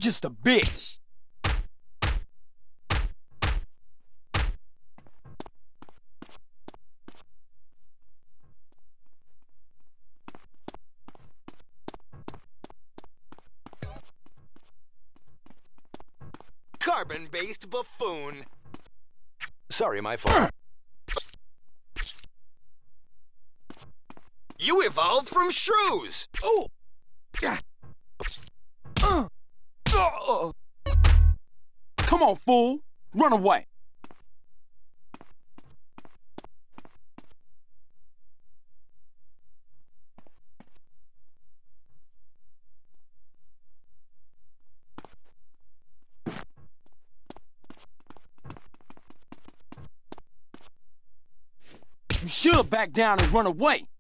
just a bitch. Carbon-based buffoon. Sorry, my fault. You evolved from shrews! Oh! Come on, fool! Run away! You should back down and run away!